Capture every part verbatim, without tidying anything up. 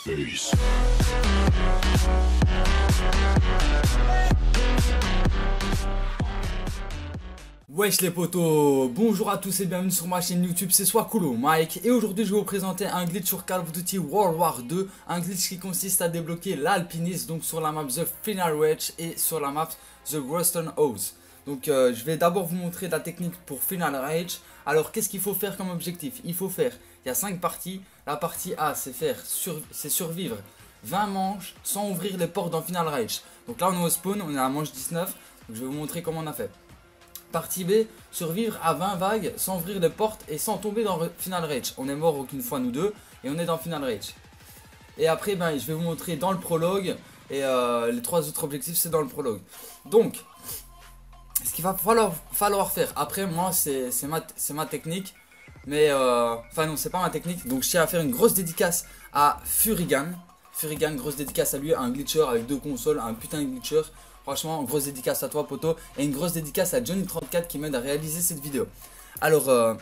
face. Wesh les potos, bonjour à tous et bienvenue sur ma chaîne YouTube, c'est Swakulo Mike et aujourd'hui je vais vous présenter un glitch sur Call of Duty World War deux, un glitch qui consiste à débloquer l'alpinisme donc sur la map The Final Reach et sur la map The Western Oath. Donc euh, je vais d'abord vous montrer la technique pour Final Reach. Alors qu'est-ce qu'il faut faire comme objectif? Il faut faire, il y a cinq parties, la partie A c'est faire, sur, c'est survivre vingt manches sans ouvrir les portes dans Final Reach. Donc là on est au spawn, on est à la manche dix-neuf, donc je vais vous montrer comment on a fait. Partie B, survivre à vingt vagues sans ouvrir les portes et sans tomber dans Final Reach. On est mort aucune fois nous deux et on est dans Final Reach. Et après ben, je vais vous montrer dans le prologue et euh, les trois autres objectifs c'est dans le prologue. Donc, ce qu'il va falloir, falloir faire, après moi c'est ma, ma technique, mais euh, enfin non c'est pas ma technique, donc je tiens à faire une grosse dédicace à Furigan. Furigan, grosse dédicace à lui, un glitcher avec deux consoles, un putain de glitcher. Franchement, grosse dédicace à toi poto et une grosse dédicace à Johnny trente-quatre qui m'aide à réaliser cette vidéo. Alors, euh,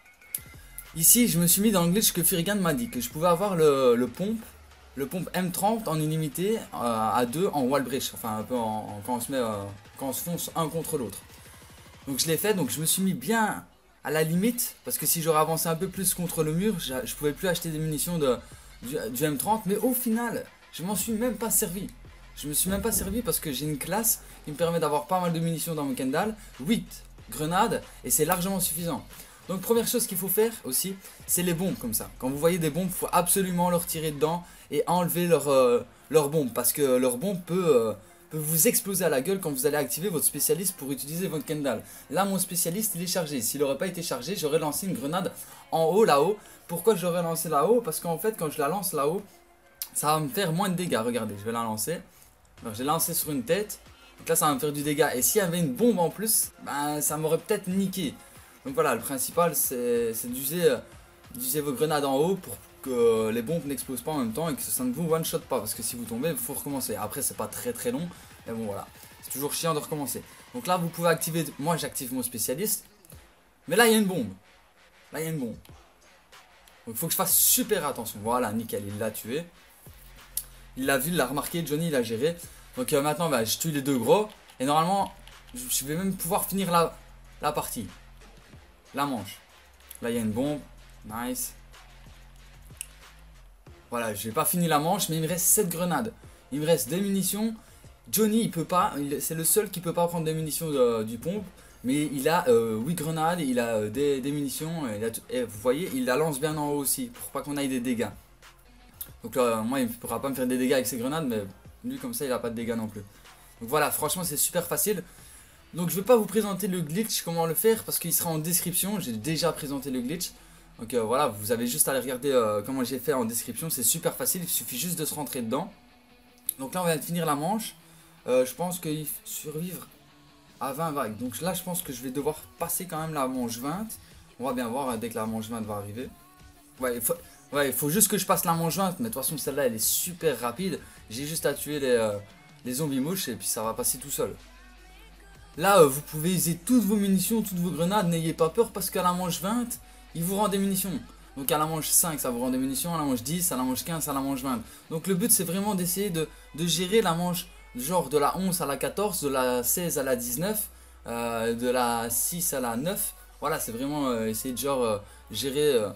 ici je me suis mis dans le glitch que Furigan m'a dit, que je pouvais avoir le, le pompe, le pompe M trente en illimité euh, à deux en wall breach, enfin un peu en, en, quand on se met, euh, quand on se fonce un contre l'autre. Donc je l'ai fait, donc je me suis mis bien à la limite, parce que si j'aurais avancé un peu plus contre le mur, je, je pouvais plus acheter des munitions de, du, du M trente, mais au final, je m'en suis même pas servi. Je me suis même pas servi parce que j'ai une classe qui me permet d'avoir pas mal de munitions dans mon Kendall, huit grenades et c'est largement suffisant. Donc première chose qu'il faut faire aussi, c'est les bombes comme ça. Quand vous voyez des bombes, il faut absolument leur tirer dedans et enlever leur, euh, leur bombe parce que leur bombe peut, euh, peut vous exploser à la gueule quand vous allez activer votre spécialiste pour utiliser votre Kendall. Là mon spécialiste il est chargé, s'il n'aurait pas été chargé j'aurais lancé une grenade en haut là-haut. Pourquoi j'aurais lancé là-haut? Parce qu'en fait quand je la lance là-haut, ça va me faire moins de dégâts. Regardez, je vais la lancer. Alors j'ai lancé sur une tête, donc là ça va me faire du dégât et s'il y avait une bombe en plus, ben, ça m'aurait peut-être niqué. Donc voilà, le principal c'est d'user d'user vos grenades en haut pour que les bombes n'explosent pas en même temps et que ça ne vous one shot pas, parce que si vous tombez il faut recommencer. Après c'est pas très très long, mais bon voilà, c'est toujours chiant de recommencer. Donc là vous pouvez activer, moi j'active mon spécialiste, mais là il y a une bombe, là il y a une bombe. Donc il faut que je fasse super attention. Voilà, nickel, il l'a tué. Il l'a vu, il l'a remarqué, Johnny il a géré. Donc euh, maintenant bah, je tue les deux gros. Et normalement je vais même pouvoir finir la, la partie. La manche. Là il y a une bombe. Nice. Voilà, je n'ai pas fini la manche mais il me reste sept grenades. Il me reste des munitions. Johnny il peut pas, c'est le seul qui peut pas prendre des munitions de, du pompe. Mais il a euh, huit grenades, il a euh, des, des munitions. Et, il a et vous voyez il la lance bien en haut aussi pour pas qu'on aille des dégâts. Donc euh, moi il ne pourra pas me faire des dégâts avec ses grenades, mais lui comme ça il n'a pas de dégâts non plus. Donc voilà, franchement c'est super facile. Donc je ne vais pas vous présenter le glitch, comment le faire, parce qu'il sera en description. J'ai déjà présenté le glitch. Donc euh, voilà, vous avez juste à aller regarder euh, comment j'ai fait en description. C'est super facile, il suffit juste de se rentrer dedans. Donc là on vient de finir la manche. euh, Je pense qu'il faut survivre à vingt vagues. Donc là je pense que je vais devoir passer quand même la manche vingt. On va bien voir hein, dès que la manche vingt va arriver. Ouais, il faut... Ouais, il faut juste que je passe la manche vingt, mais de toute façon celle-là elle est super rapide. J'ai juste à tuer les, euh, les zombies moches et puis ça va passer tout seul. Là, euh, vous pouvez user toutes vos munitions, toutes vos grenades, n'ayez pas peur parce qu'à la manche vingt, il vous rend des munitions. Donc à la manche cinq, ça vous rend des munitions, à la manche dix, à la manche quinze, à la manche vingt. Donc le but c'est vraiment d'essayer de, de gérer la manche genre de la onze à la quatorze, de la seize à la dix-neuf, euh, de la six à la neuf. Voilà, c'est vraiment euh, essayer de genre euh, gérer... Euh,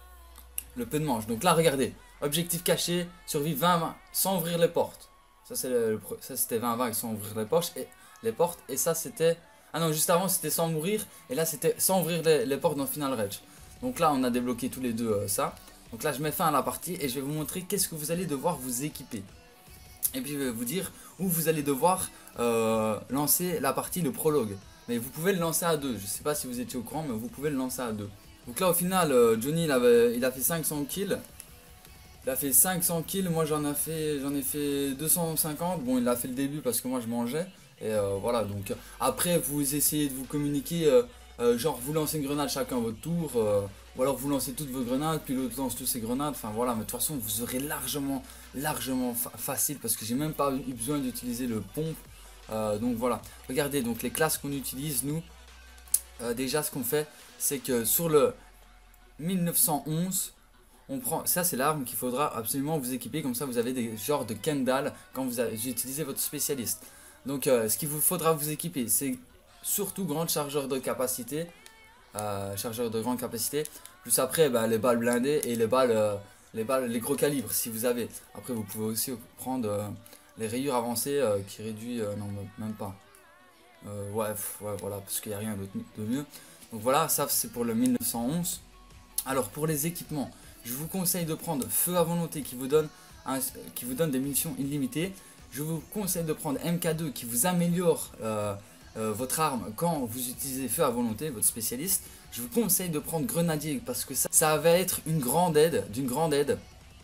le peu de manche. Donc là regardez, objectif caché, survivre vingt vagues sans ouvrir les portes. Ça c'était vingt vagues sans ouvrir les portes et les portes et ça c'était, ah non juste avant c'était sans mourir et là c'était sans ouvrir les, les portes dans Final Reach. Donc là on a débloqué tous les deux euh, ça. Donc là je mets fin à la partie et je vais vous montrer qu'est-ce que vous allez devoir vous équiper. Et puis je vais vous dire où vous allez devoir euh, lancer la partie, le prologue. Mais vous pouvez le lancer à deux, je sais pas si vous étiez au courant mais vous pouvez le lancer à deux. Donc là au final euh, Johnny il, avait, il a fait cinq cents kills. Il a fait cinq cents kills, moi j'en ai fait j'en ai fait deux cent cinquante. Bon il a fait le début parce que moi je mangeais. Et euh, voilà donc après vous essayez de vous communiquer euh, euh, genre vous lancez une grenade chacun à votre tour. Euh, ou alors vous lancez toutes vos grenades puis l'autre lance toutes ses grenades. Enfin voilà, mais de toute façon vous aurez largement largement fa facile parce que j'ai même pas eu besoin d'utiliser le pompe. Euh, donc voilà, regardez donc les classes qu'on utilise nous. Euh, déjà ce qu'on fait c'est que sur le mille neuf cent onze on prend, ça c'est l'arme qu'il faudra absolument vous équiper, comme ça vous avez des genres de Kendall quand vous avez utilisé votre spécialiste. Donc euh, ce qu'il vous faudra vous équiper, c'est surtout grand chargeur de capacité, euh, chargeur de grande capacité, plus après bah, les balles blindées et les balles, euh, les balles, les gros calibres si vous avez. Après vous pouvez aussi prendre euh, les rayures avancées euh, qui réduit, euh, non même pas. Euh, ouais, ouais, voilà, parce qu'il n'y a rien de mieux. Donc voilà, ça c'est pour le mille neuf cent onze. Alors pour les équipements, je vous conseille de prendre feu à volonté qui vous donne, un, qui vous donne des munitions illimitées. Je vous conseille de prendre M K deux qui vous améliore euh, euh, votre arme quand vous utilisez feu à volonté, votre spécialiste. Je vous conseille de prendre grenadier parce que ça, ça va être une grande aide, d'une grande aide.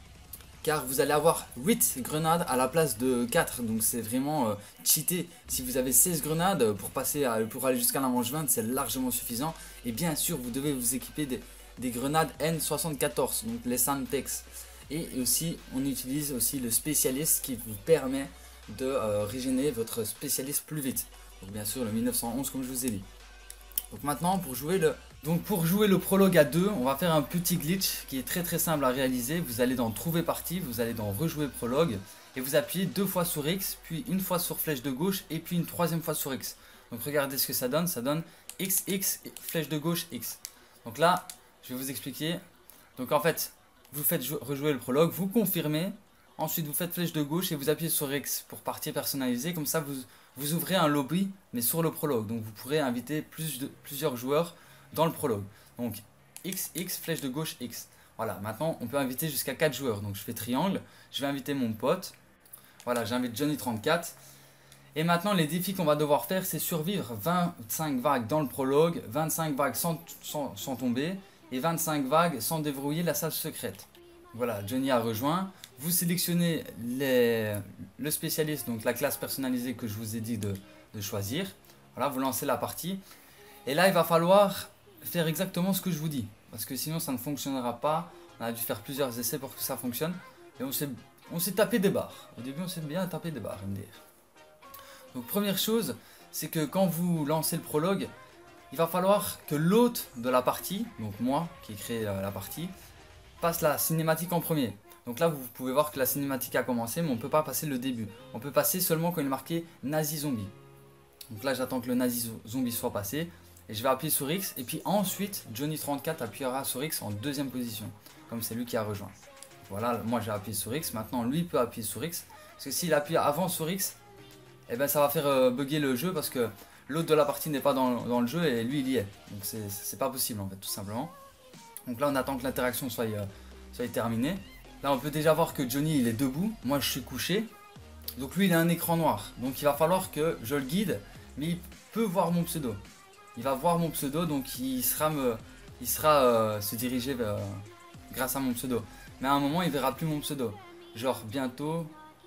Car vous allez avoir huit grenades à la place de quatre, donc c'est vraiment euh, cheaté. Si vous avez seize grenades pour, passer à, pour aller jusqu'à la manche vingt, c'est largement suffisant. Et bien sûr, vous devez vous équiper des, des grenades N soixante-quatorze, donc les Semtex. Et aussi, on utilise aussi le spécialiste qui vous permet de euh, régénérer votre spécialiste plus vite. Donc bien sûr, le mille neuf cent onze comme je vous ai dit. Donc maintenant, pour jouer le... Donc pour jouer le prologue à deux, on va faire un petit glitch qui est très très simple à réaliser. Vous allez dans trouver partie, vous allez dans rejouer prologue et vous appuyez deux fois sur X, puis une fois sur flèche de gauche et puis une troisième fois sur X. Donc regardez ce que ça donne, ça donne X, X, flèche de gauche, X. Donc là, je vais vous expliquer. Donc en fait, vous faites rejouer le prologue, vous confirmez, ensuite vous faites flèche de gauche et vous appuyez sur X pour partie personnalisée. Comme ça, vous, vous ouvrez un lobby mais sur le prologue. Donc vous pourrez inviter plus de, plusieurs joueurs dans le prologue. Donc X, X, flèche de gauche, X. Voilà, maintenant on peut inviter jusqu'à quatre joueurs. Donc je fais triangle, je vais inviter mon pote. Voilà, j'invite Johnny trente-quatre. Et maintenant les défis qu'on va devoir faire, c'est survivre vingt-cinq vagues dans le prologue, vingt-cinq vagues sans, sans, sans tomber et vingt-cinq vagues sans déverrouiller la salle secrète. Voilà, Johnny a rejoint. Vous sélectionnez les, le spécialiste, donc la classe personnalisée que je vous ai dit de, de choisir. Voilà, vous lancez la partie. Et là, il va falloir faire exactement ce que je vous dis, parce que sinon ça ne fonctionnera pas. On a dû faire plusieurs essais pour que ça fonctionne et on s'est on s'est tapé des barres. Au début on s'est bien tapé des barres, M D R. Donc première chose, c'est que quand vous lancez le prologue, il va falloir que l'hôte de la partie, donc moi qui ai créé la partie, passe la cinématique en premier. Donc là vous pouvez voir que la cinématique a commencé, mais on ne peut pas passer le début. On peut passer seulement quand il est marqué Nazi Zombie. Donc là j'attends que le Nazi Zombie soit passé. Et je vais appuyer sur X et puis ensuite Johnny trente-quatre appuiera sur X en deuxième position. Comme c'est lui qui a rejoint. Voilà, moi j'ai appuyé sur X. Maintenant lui peut appuyer sur X. Parce que s'il appuie avant sur X, eh ben, ça va faire euh, bugger le jeu. Parce que l'autre de la partie n'est pas dans, dans le jeu et lui il y est. Donc c'est pas possible en fait tout simplement. Donc là on attend que l'interaction soit, euh, soit terminée. Là on peut déjà voir que Johnny il est debout. Moi je suis couché. Donc lui il a un écran noir. Donc il va falloir que je le guide. Mais il peut voir mon pseudo. Il va voir mon pseudo, donc il sera, me, il sera euh, se diriger vers, euh, grâce à mon pseudo. Mais à un moment, il verra plus mon pseudo. Genre bientôt.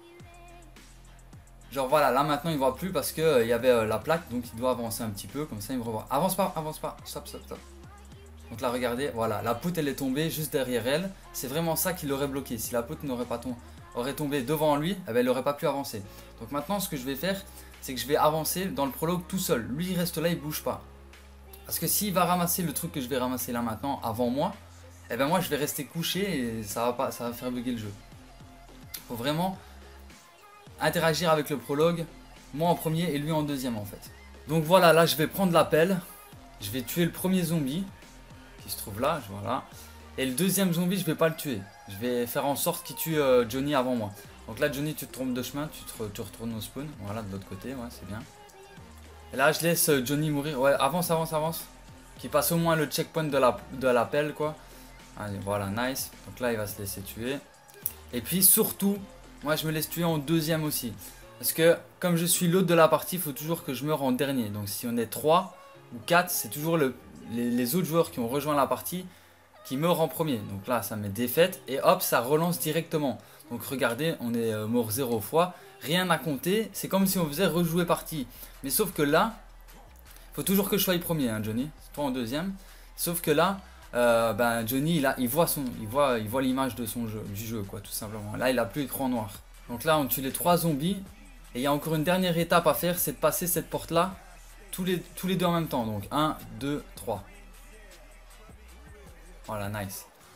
Genre voilà, là maintenant, il voit plus parce que euh, il y avait euh, la plaque, donc il doit avancer un petit peu, comme ça il me revoit. Avance pas, avance pas, stop, stop, stop. Donc là, regardez, voilà, la poutre elle est tombée juste derrière elle. C'est vraiment ça qui l'aurait bloqué. Si la poutre n'aurait pas tombé, aurait tombé devant lui, eh ben, elle n'aurait pas pu avancer. Donc maintenant, ce que je vais faire, c'est que je vais avancer dans le prologue tout seul. Lui, il reste là, il bouge pas. Parce que s'il va ramasser le truc que je vais ramasser là maintenant avant moi, eh ben moi je vais rester couché et ça va, pas, ça va faire bugger le jeu. Faut vraiment interagir avec le prologue, moi en premier et lui en deuxième en fait. Donc voilà, là je vais prendre l'appel, je vais tuer le premier zombie qui se trouve là, voilà. Et le deuxième zombie je vais pas le tuer, je vais faire en sorte qu'il tue euh, Johnny avant moi. Donc là Johnny tu te trompes de chemin, tu, te, tu retournes au spawn, voilà de l'autre côté, ouais c'est bien. Et là je laisse Johnny mourir, ouais avance avance avance, qu'il passe au moins le checkpoint de la de l'appel quoi. Allez voilà nice, donc là il va se laisser tuer. Et puis surtout, moi je me laisse tuer en deuxième aussi. Parce que comme je suis l'hôte de la partie, il faut toujours que je meure en dernier. Donc si on est trois ou quatre, c'est toujours le, les, les autres joueurs qui ont rejoint la partie qui meurent en premier. Donc là ça met défaite et hop ça relance directement. Donc regardez, on est mort zéro fois. Rien à compter, c'est comme si on faisait rejouer partie. Mais sauf que là, il faut toujours que je sois le premier, hein, Johnny. Toi en deuxième. Sauf que là, euh, ben, Johnny, il, a, il voit, son, il voit, il voit l'image de son jeu, du jeu, quoi, tout simplement. Là, il a plus l'écran noir. Donc là, on tue les trois zombies. Et il y a encore une dernière étape à faire, c'est de passer cette porte-là tous les, tous les deux en même temps. Donc un, deux, trois. Voilà, nice.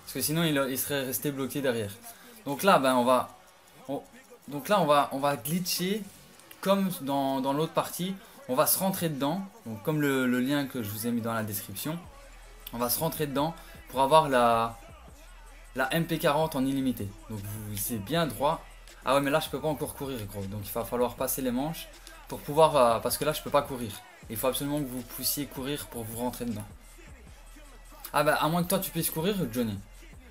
Parce que sinon il, il serait resté bloqué derrière. Donc là ben on va on, donc là on va on va glitcher comme dans, dans l'autre partie. On va se rentrer dedans. Donc comme le, le lien que je vous ai mis dans la description. On va se rentrer dedans pour avoir la la M P quarante en illimité. Donc vous c'est bien droit. Ah ouais mais là je peux pas encore courir gros. Donc il va falloir passer les manches pour pouvoir euh, parce que là je peux pas courir. Il faut absolument que vous puissiez courir pour vous rentrer dedans. Ah bah à moins que toi tu puisses courir Johnny.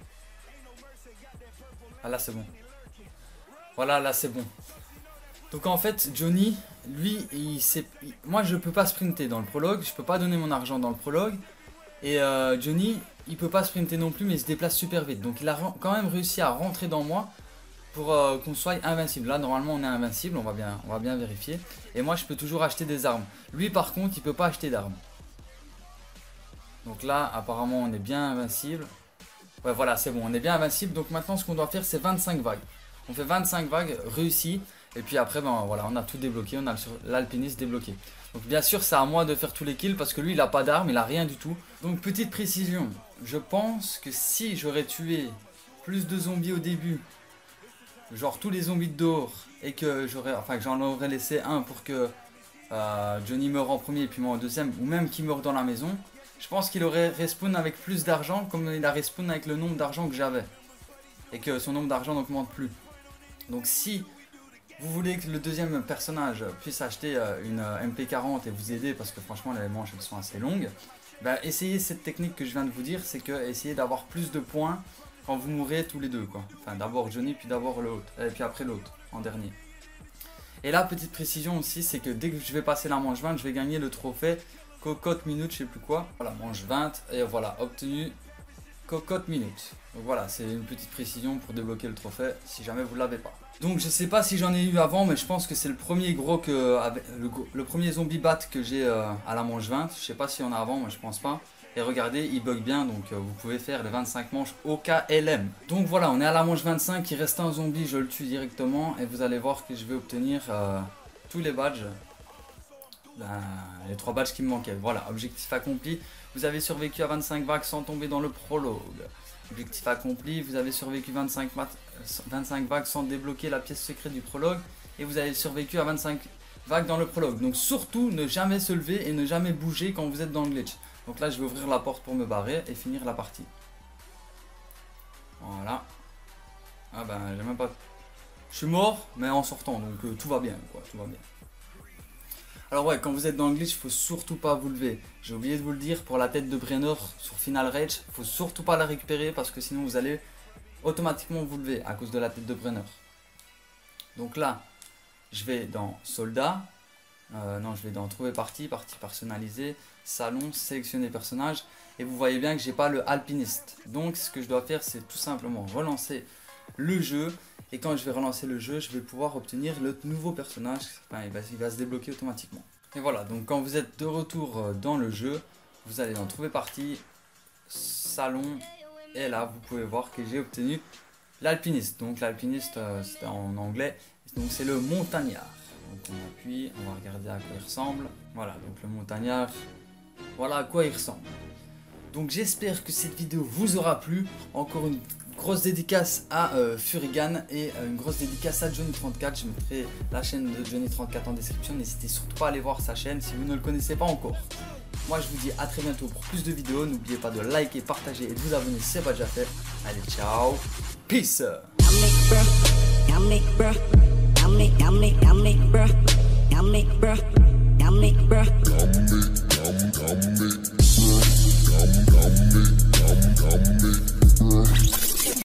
Ah là c'est bon. Voilà là c'est bon. Donc en fait Johnny lui il sait. Moi je peux pas sprinter dans le prologue. Je peux pas donner mon argent dans le prologue. Et euh, Johnny il peut pas sprinter non plus mais il se déplace super vite. Donc il a quand même réussi à rentrer dans moi pour euh, qu'on soit invincible. Là normalement on est invincible. On va bien, on va bien vérifier. Et moi je peux toujours acheter des armes. Lui par contre il peut pas acheter d'armes. Donc là apparemment on est bien invincible. Ouais voilà c'est bon on est bien invincible. Donc maintenant ce qu'on doit faire c'est vingt-cinq vagues. On fait vingt-cinq vagues réussies. Et puis après ben voilà on a tout débloqué. On a l'alpiniste débloqué. Donc bien sûr c'est à moi de faire tous les kills. Parce que lui il a pas d'armes. Il a rien du tout. Donc petite précision. Je pense que si j'aurais tué plus de zombies au début. Genre tous les zombies de dehors. Et que j'aurais enfin que j'en aurais laissé un pour que euh, Johnny meure en premier. Et puis moi en deuxième. Ou même qu'il meure dans la maison. Je pense qu'il aurait respawn avec plus d'argent comme il a respawn avec le nombre d'argent que j'avais. Et que son nombre d'argent n'augmente plus. Donc si vous voulez que le deuxième personnage puisse acheter une M P quarante et vous aider parce que franchement les manches elles sont assez longues. Bah, essayez cette technique que je viens de vous dire. C'est que essayez d'avoir plus de points quand vous mourrez tous les deux quoi. Enfin d'abord Johnny puis d'abord l'autre. Et puis après l'autre en dernier. Et là petite précision aussi c'est que dès que je vais passer la manche vingt je vais gagner le trophée cocotte minute, je sais plus quoi. Voilà, manche vingt et voilà, obtenu cocotte minute. Donc voilà, c'est une petite précision pour débloquer le trophée si jamais vous l'avez pas. Donc je sais pas si j'en ai eu avant, mais je pense que c'est le premier gros que avec, le, le premier zombie bat que j'ai euh, à la manche vingt. Je sais pas s'il y en a avant, mais je pense pas. Et regardez, il bug bien, donc euh, vous pouvez faire les vingt-cinq manches au K L M. Donc voilà, on est à la manche vingt-cinq, il reste un zombie, je le tue directement et vous allez voir que je vais obtenir euh, tous les badges. Ben, les trois badges qui me manquaient. Voilà, objectif accompli. Vous avez survécu à vingt-cinq vagues sans tomber dans le prologue. Objectif accompli. Vous avez survécu vingt-cinq, vingt-cinq vagues sans débloquer la pièce secrète du prologue. Et vous avez survécu à vingt-cinq vagues dans le prologue. Donc surtout, ne jamais se lever et ne jamais bouger quand vous êtes dans le glitch. Donc là, je vais ouvrir la porte pour me barrer et finir la partie. Voilà. Ah ben, j'ai même pas... Je suis mort, mais en sortant. Donc euh, tout va bien, quoi. Tout va bien. Alors ouais, quand vous êtes dans le glitch, il faut surtout pas vous lever. J'ai oublié de vous le dire, pour la tête de Brenner sur Final Rage, il faut surtout pas la récupérer parce que sinon vous allez automatiquement vous lever à cause de la tête de Brenner. Donc là, je vais dans Soldat, euh, non je vais dans Trouver partie, partie personnalisée, Salon, sélectionner personnage, et vous voyez bien que j'ai pas le alpiniste. Donc ce que je dois faire, c'est tout simplement relancer le jeu. Et quand je vais relancer le jeu, je vais pouvoir obtenir le nouveau personnage. Enfin, il va, il va se débloquer automatiquement. Et voilà, donc quand vous êtes de retour dans le jeu, vous allez dans Trouver partie, Salon, et là vous pouvez voir que j'ai obtenu l'alpiniste. Donc l'alpiniste, euh, c'est en anglais, donc c'est le montagnard. Donc on appuie, on va regarder à quoi il ressemble. Voilà, donc le montagnard, voilà à quoi il ressemble. Donc j'espère que cette vidéo vous aura plu. Encore une grosse dédicace à euh, Furigan et euh, une grosse dédicace à Johnny trente-quatre. Je mettrai la chaîne de Johnny trente-quatre en description. N'hésitez surtout pas à aller voir sa chaîne si vous ne le connaissez pas encore. Moi je vous dis à très bientôt pour plus de vidéos. N'oubliez pas de liker, partager et de vous abonner si ce n'est pas déjà fait. Allez ciao, peace. Yummy, bruh. Yummy, bruh. Yummy, yummy, yummy, bruh. Yummy, bruh.